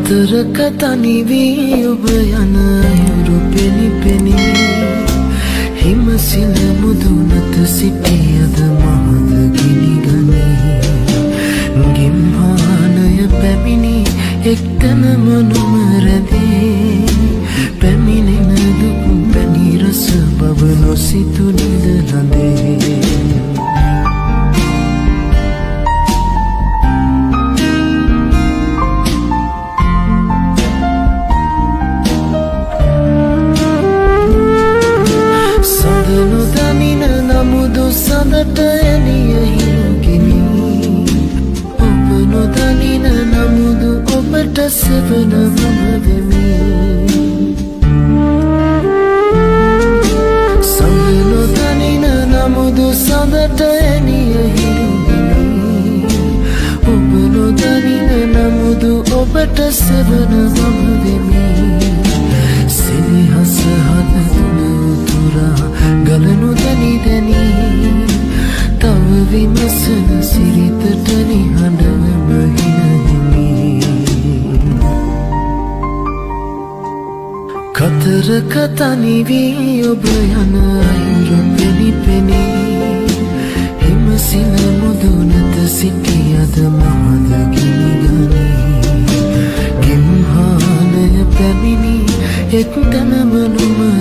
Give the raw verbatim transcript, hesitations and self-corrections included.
කතරක තනි වී ඔබ යන අයුරු පෙනි පෙනි හිමසිල මුදුනට සිටියද මහද ගිනි ගනී ගිම්හානය පැමිණි එක්තැනම නොමරදී පැමිණෙන දුක් පැණි රස බව නොසිතු නිද ලඳේ සඳට එළිය හිරුගිනි ඔබ නොදනින නමුදු ඔබට සෙවන මම වෙමි සඳ නොදනින නමුදු සඳට එළිය හිරුගිනි ඔබ නොදනින නමුදු ඔබට සෙවන මම වෙමි සිනහස හද තුන උතුරා ගලනු දැනි දැනි තව විමසන සිරිතට නිහඬවම හිනහිමි කතරක තනි වී ඔබ යන අයුරු පෙනි පෙනි හිමසිල මුදුනට සිටියද මහද ගිනි ගනී ගිම්හානය පැමිණි එක්තැනම නොම